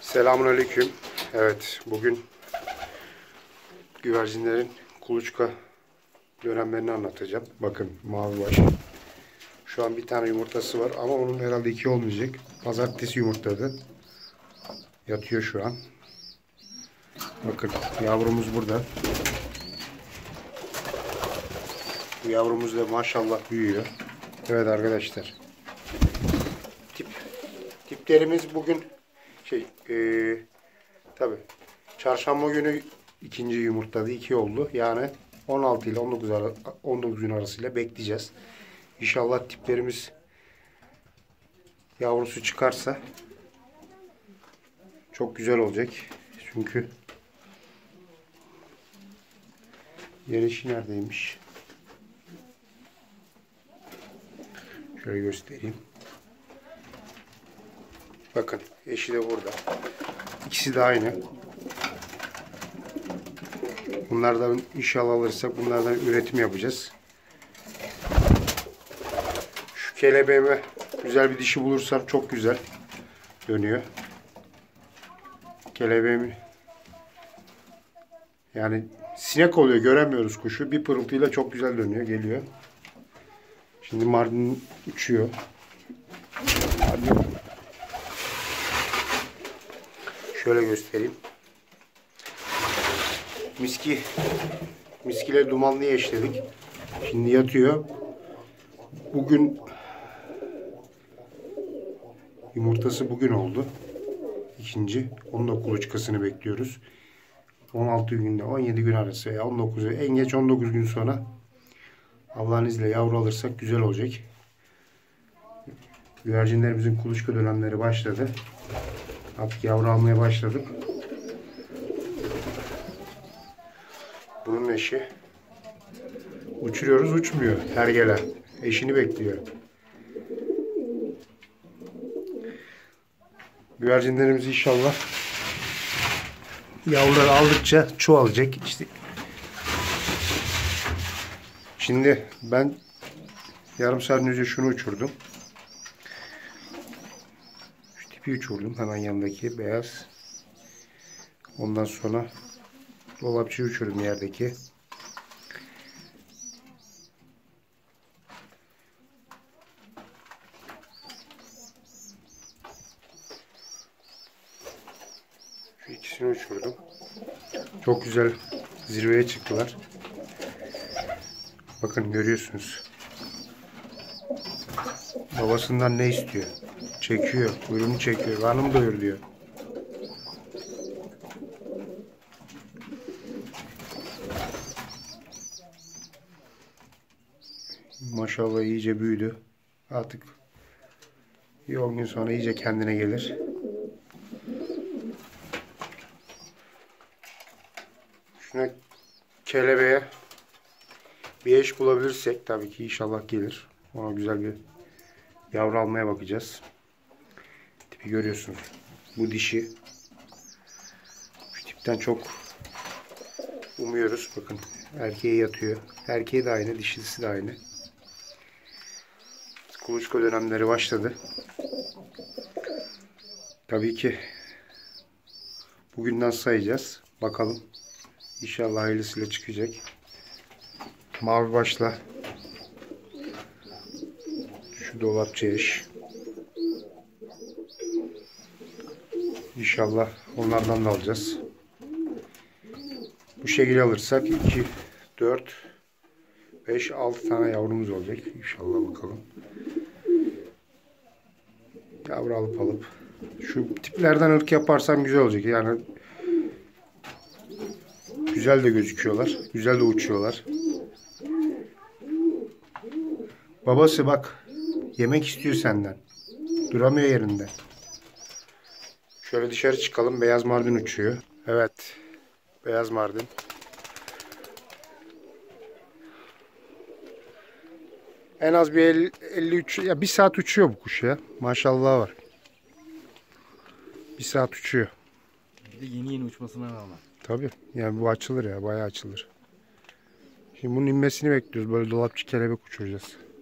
Selamünaleyküm. Evet, bugün güvercinlerin kuluçka dönemlerini anlatacağım. Bakın mavi baş. Şu an bir tane yumurtası var ama onun herhalde iki olmayacak. Pazartesi yumurtladı. Yatıyor şu an. Bakın yavrumuz burada. Bu yavrumuz da maşallah büyüyor. Evet arkadaşlar. Tiplerimiz bugün tabi çarşamba günü ikinci yumurtladı. 2 oldu. Yani 16 ile 19 gün arasıyla bekleyeceğiz. İnşallah tiplerimiz yavrusu çıkarsa çok güzel olacak. Çünkü yerişi neredeymiş? Şöyle göstereyim. Bakın eşi de burada. İkisi de aynı. Bunlardan inşallah alırsak bunlardan üretim yapacağız. Şu kelebeğime güzel bir dişi bulursam çok güzel dönüyor. Kelebeğimi yani sinek oluyor, göremiyoruz kuşu. Bir pırıltıyla çok güzel dönüyor, geliyor. Şimdi Mardin uçuyor. Mardin. Şöyle göstereyim. Miskiyle dumanlıya eşledik. Şimdi yatıyor. Bugün yumurtası bugün oldu. İkinci. Onun da kuluçkasını bekliyoruz. 16 günde 17 gün arası ya 19 en geç 19 gün sonra Allah'ın izniyle yavru alırsak güzel olacak. Güvercinlerimizin kuluçka dönemleri başladı. Artık yavru almaya başladık. Bunun eşi. Uçuruyoruz, uçmuyor. Hergele. Eşini bekliyor. Güvercinlerimiz inşallah yavruları aldıkça çoğalacak. İşte şimdi ben yarım saat önce şunu uçurdum. Şu tipi uçurdum. Hemen yanındaki beyaz. Ondan sonra dolapçıyı uçurdum yerdeki. Şu ikisini uçurdum. Çok güzel zirveye çıktılar. Bakın görüyorsunuz. Babasından ne istiyor? Çekiyor. Kuyruğunu çekiyor. Karnımı doyur diyor. Maşallah iyice büyüdü. Artık bir 10 gün sonra iyice kendine gelir. Şuna kelebeğe bir eş bulabilirsek tabii ki inşallah gelir. Ona güzel bir yavru almaya bakacağız. Tipi görüyorsunuz. Bu dişi. Şu tipten çok umuyoruz. Bakın erkeğe yatıyor. Erkeği de aynı, dişisi de aynı. Kuluçka dönemleri başladı. Tabii ki bugünden sayacağız. Bakalım. İnşallah hayırlısıyla çıkacak. Mavi başla. Şu dolapçı eş. İnşallah onlardan da alacağız. Bu şekilde alırsak 2, 4, 5, 6 tane yavrumuz olacak. İnşallah bakalım. Yavru alıp şu tiplerden ırk yaparsam güzel olacak. Yani güzel de gözüküyorlar. Güzel de uçuyorlar. Babası bak. Yemek istiyor senden. Duramıyor yerinde. Şöyle dışarı çıkalım. Beyaz Mardin uçuyor. Evet. Beyaz Mardin. En az bir 53 ya 1 saat uçuyor bu kuş ya. Maşallah var. 1 saat uçuyor. Bir de yeni uçmasına rağmen. Tabii. Yani bu açılır ya. Bayağı açılır. Şimdi bunun inmesini bekliyoruz. Böyle dolapçı kelebek uçuracağız.